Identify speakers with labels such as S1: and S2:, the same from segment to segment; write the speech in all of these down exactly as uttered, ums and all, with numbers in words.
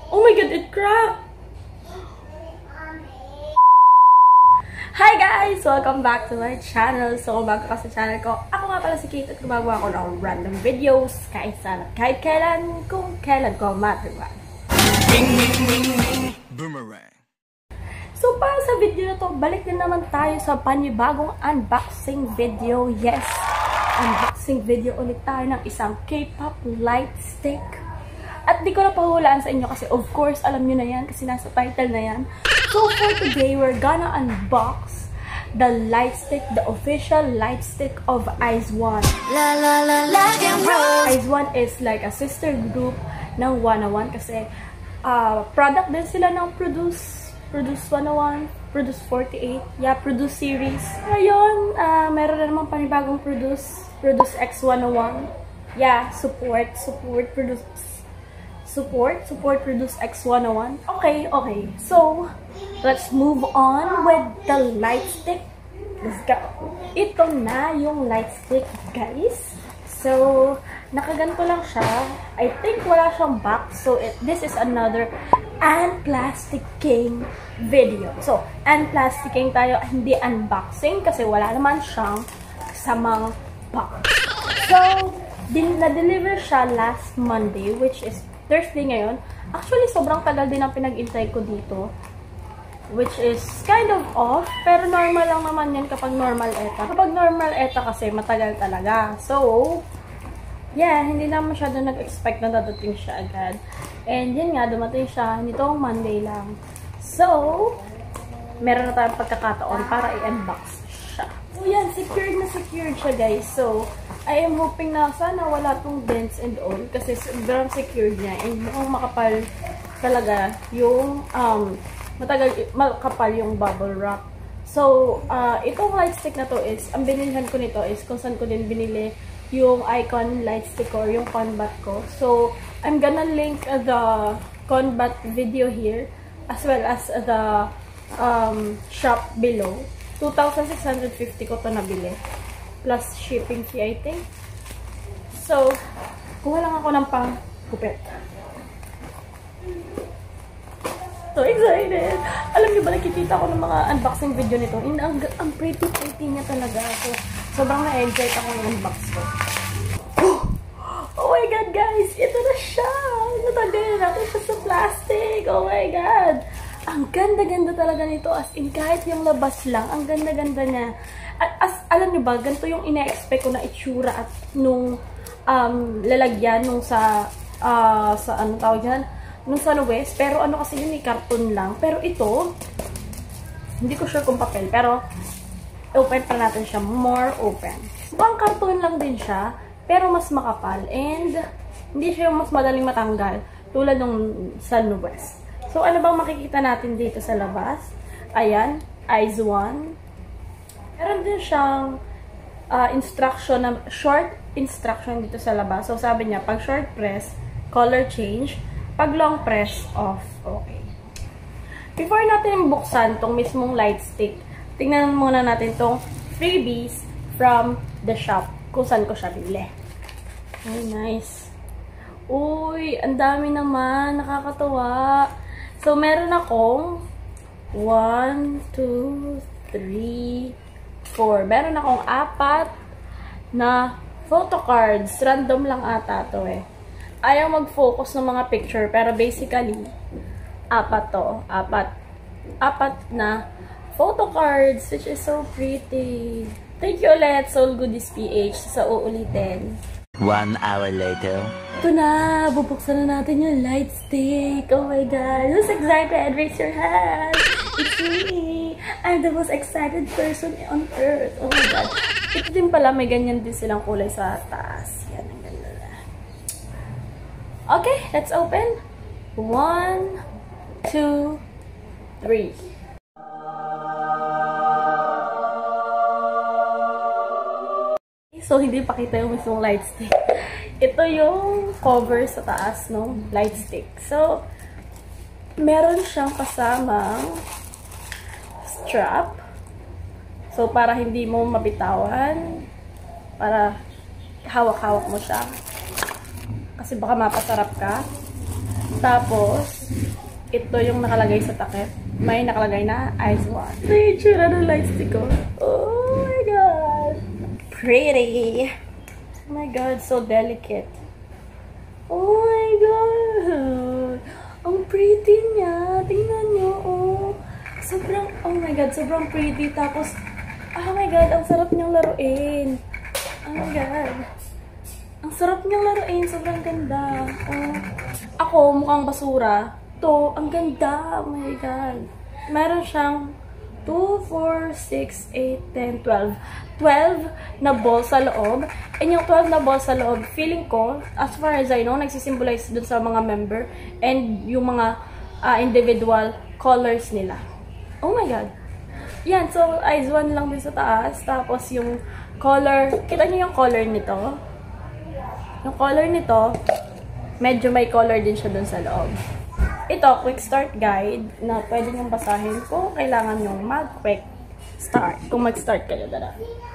S1: Oh my god, it cracked! Hi guys! Welcome back to my channel. So, kung bago ka sa channel ko, ako nga pala si Kate at gumagawa ko ng random videos kahit saan at kahit kailan, kung kailan ko matuwan.
S2: Boomerang.
S1: So, para sa video na to, balik na naman tayo sa panibagong unboxing video. Yes! Unboxing video ulit tayo ng isang K-pop light stick. At di ko na pahulaan sa inyo kasi of course, alam nyo na yan kasi nasa title na yan. So, for today, we're gonna unbox the light stick, the official light stick of IZ*ONE.
S3: La la la la
S1: IZ*ONE is like a sister group ng one oh one kasi uh, product din sila ng Produce, Produce one oh one, Produce forty-eight, yeah, Produce series. Ngayon, uh, meron na naman panibagong Produce, Produce X one oh one. Yeah, support, support, Produce, support, support Produce X one oh one. Okay, okay. So, let's move on with the light stick. Let's go. Ito na yung light stick, guys. So, nakaganto lang siya. I think wala siyang box. So, it, this is another unplasticking video. So, unplasticking tayo, hindi unboxing kasi wala naman siyang kasamang box. So, din na-deliver siya last Monday, which is Thursday ngayon. Actually, sobrang tagal din ang pinag-intay ko dito. Which is kind of off. Pero normal lang naman yan kapag normal eta. Kapag normal eta kasi matagal talaga. So, yeah, hindi na masyado nag-expect na dadating siya agad. And yun nga, dumating siya nitong Monday lang. So, meron na tayong pagkakataon para i-unbox siya. So, yan, secured na secured siya, guys. So, I am hoping na sana wala tong dents and all kasi sobrang secured niya and mukhang makapal talaga yung um, matagal, makapal yung bubble wrap. So, uh, itong light stick na to is, ang binilhan ko nito is kung saan ko din binili yung Icon light stick or yung Combat ko. So, I'm gonna link uh, the Combat video here as well as uh, the um, shop below. two thousand six hundred fifty ko to nabili. Plus shipping fee, I think. So, kuha lang ako ng pang-kupit. So excited! Alam niyo ba, nakikita ko ng mga unboxing video nito. And ang, ang pretty-pretty niya talaga. So, sobrang na-enjoy ako ng unbox ko. Oh my God, guys! Ito na siya! Natanggalin natin siya sa plastic! Oh my God! Ang ganda-ganda talaga nito. As in, kahit yung labas lang, ang ganda-ganda niya. At as, alam niyo ba, ganito yung ina-expect ko na itsura at nung um, lalagyan nung sa, uh, sa ano tawag dyan, nung sa West. Pero ano kasi yun, cartoon lang. Pero ito, hindi ko sure kung papel. Pero, open pa natin siya. More open. Mukhang cartoon lang din siya, pero mas makapal. And, hindi siya yung mas madaling matanggal. Tulad nung sa West. So, ano bang makikita natin dito sa labas? Ayan, IZ*ONE. Meron din siyang uh, instruction, na, short instruction dito sa labas. So, sabi niya, pag short press, color change. Pag long press, off. Okay. Before natin buksan tong mismong light stick, tingnan muna natin tong freebies from the shop. Kung saan ko siya bili. Ay, nice. Uy, ang dami naman. Nakakatawa. So, meron akong one, two, three, four. Meron akong apat na photo cards. Random lang ata to eh. Ayaw mag-focus ng mga picture. Pero basically, apat to. Apat. Apat na photo cards. Which is so pretty. Thank you ulit, Soul Goodies P H. Sa uulitin.
S2: One hour later.
S1: Ito na! Bubuksan na natin yung light stick. Oh my God! Who's excited? Raise your hand! It's me! I'm the most excited person on earth. Oh my God! Ito din pala, may ganyan din silang kulay sa taas. Yan, ang ganda na. Okay, let's open. One, two, three. So, hindi pakita yung mismong light stick. Ito yung cover sa taas ng light stick. So, meron siyang kasamang strap. So, para hindi mo mabitawan. Para hawak-hawak mo siya. Kasi baka mapasarap ka. Tapos, ito yung nakalagay sa takip. May nakalagay na Eyes One. Ito yung itsura ng lightstick ko. Oh my god. Pretty. Oh my god, so delicate. Oh my god. Ang pretty niya. Tingnan nyo, oh. Sobrang, oh my god, sobrang pretty. Tapos, oh my god, ang sarap niyang laruin. Oh my god. Ang sarap niyang laruin. Sobrang ganda. Oh. Ako, mukhang basura. To, ang ganda. Oh my god. Meron siyang two, four, six, eight, ten, twelve. twelve na ball sa loob. And yung twelve na ball sa loob, feeling ko, as far as I know, nagsisimbolize dun sa mga member and yung mga uh, individual colors nila. Oh my god. Yan, so Eyes One lang din sa taas. Tapos yung color, kita niyo yung color nito? Yung color nito, medyo may color din siya dun sa loob. Ito, quick start guide na pwede niyong basahin kung kailangan niyong mag-quick start. Kung mag-start kayo, dala.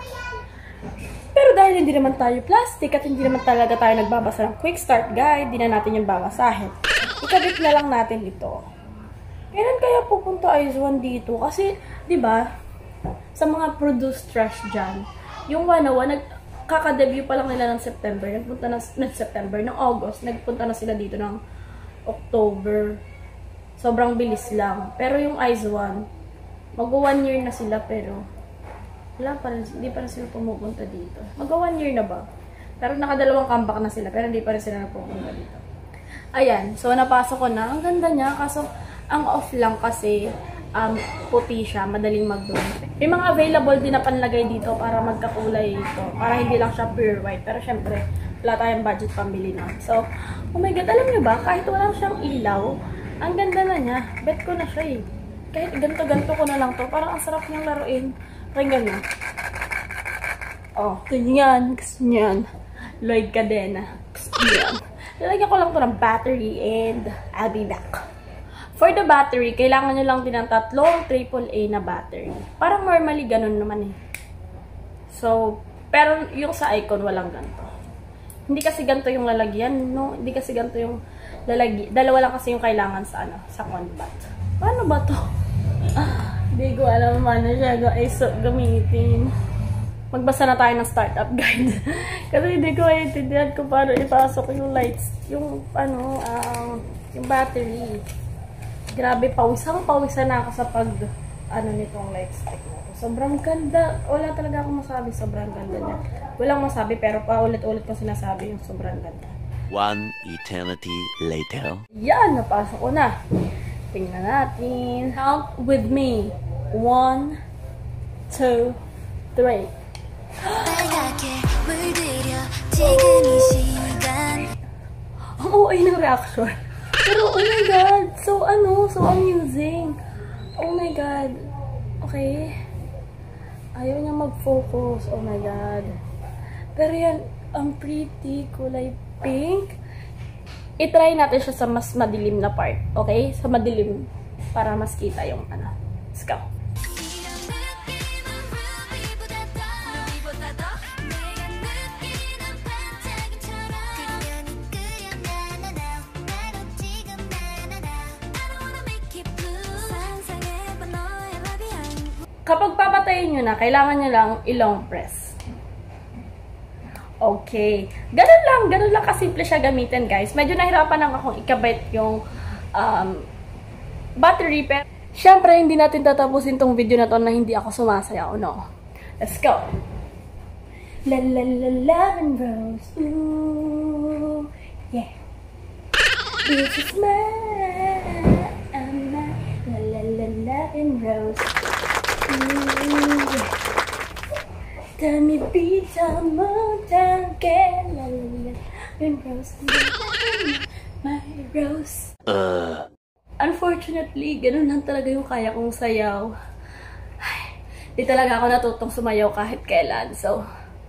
S1: Pero dahil hindi naman tayo plastic at hindi naman talaga tayo nagbabasa ng quick start guide, di na natin yung babasahin. Ikabit na lang natin ito. Kailan kaya pupunta Eyes One dito? Kasi, di ba, sa mga produce trash dyan, yung Wanawa, nagkaka-debut pa lang nila ng September, nagpunta na, ng September, ng August, nagpunta na sila dito ng October. Sobrang bilis lang. Pero yung Eyes One, mag-one year na sila, pero wala pa rin, hindi pa rin sila pumupunta dito. Mag-one year na ba? Pero nakadalawang comeback na sila, pero hindi pa rin sila napupunta dito. Ayan, so napasok ko na. Ang ganda niya, kaso ang off lang kasi um, puti siya, madaling mag-dumi. May mga available din na panlagay dito para magkakulay ito. Para hindi lang siya pure white. Pero syempre, wala tayong budget pambili na. So, oh my god, alam niyo ba, kahit wala siyang ilaw, ang ganda na niya. Bet ko na siya eh. Kahit ganto-ganto ko na lang to, parang ang sarap niyang laruin. Pakinggan niyo. Oh, ganyan. Gusto niyan. Lloyd Cadena. Gusto niyan. Lalagyan ko lang to ng battery and I'll be back. For the battery, kailangan nyo lang din ng tatlong triple A na battery. Parang normally ganun naman eh. So, pero yung sa icon, walang ganito. Hindi kasi ganito yung lalagyan, no? Hindi kasi ganito yung lalagyan. Dalawa lang kasi yung kailangan sa ano, sa combat. Paano ba to? Ah, hindi ko alam paano siya guys gamitin. Magbasa na tayo ng startup guide. Kasi hindi ko maintindihan kung paano ipasok yung lights, yung ano, um, yung battery. Grabe, pawisang pawisan na ako sa pag, ano nitong light stick na to. Sobrang ganda. Wala talaga akong masabi, sobrang ganda niya. Walang masabi, pero paulit-ulit ko sinasabi yung sobrang ganda.
S2: One eternity later.
S1: Yan, napasok ko na. Tingnan natin. Count with me. One, two, three. Ang O A ng reaction. Pero, oh my god, so ano, so amusing. Oh my god. Okay. Ayaw niya mag-focus. Oh my god. Pero yan, ang pretty, kulay pink. I-try natin siya sa mas madilim na part. Okay? Sa madilim. Para mas kita yung ano. Let's go. Kapag papatayin nyo na, kailangan nyo lang i-long press. Okay. Ganun lang. Ganun lang kasimple siya gamitin, guys. Medyo nahirapan lang akong ikabit yung um, battery. Pero, syempre, hindi natin tatapusin tong video na to na hindi ako sumasayaw, no? Let's go! La la la la and rose. Ooh, yeah. This is my, my la la la la and rose. Dami bita mo again. La la la and rose. My rose.
S2: Uh.
S1: Unfortunately, ganun lang talaga yung kaya kong sayaw. Ay, di talaga ako natutong sumayaw kahit kailan. So,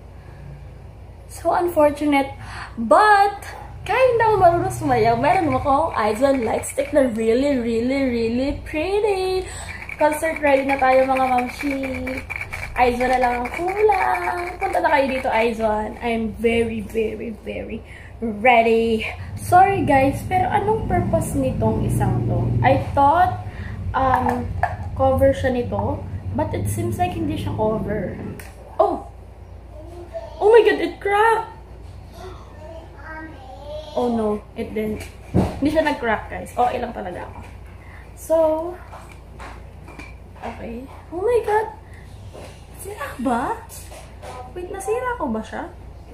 S1: so unfortunate. But, kahit na ako marunong sumayaw, meron mo akong Eyes One light stick na really, really, really pretty. Concert ready na tayo mga mamshi. Eyes One na lang ang kulang. Punta na kayo dito, Eyes One. I'm very, very, very ready. Sorry guys, pero anong purpose nitong isang to? I thought um, cover siya nito, but it seems like hindi siya cover. Oh! Oh my god, it cracked! Oh no, it didn't. Hindi siya nag-crack guys. Okay lang talaga ako. So, okay. Oh my god! Sira ba? Wait, nasira ko ba siya?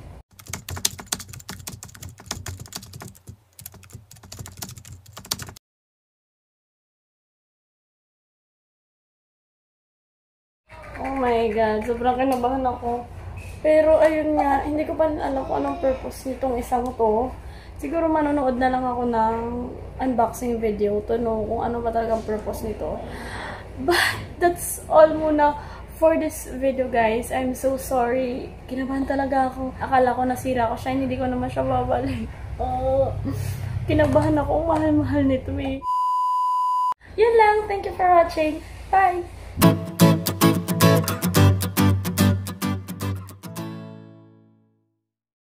S1: Oh my god, sobrang kinabahan ako. Pero ayun nga, hindi ko pa alam kung anong purpose nitong isang to. Siguro manonood na lang ako ng unboxing video to know kung ano ba talagang purpose nito. But that's all muna for this video guys. I'm so sorry. Kinabahan talaga ako. Akala ko nasira ko siya, hindi ko naman siya babalik. Oh, kinabahan ako. Mahal-mahal nito eh. Yun lang. Thank you for watching. Bye!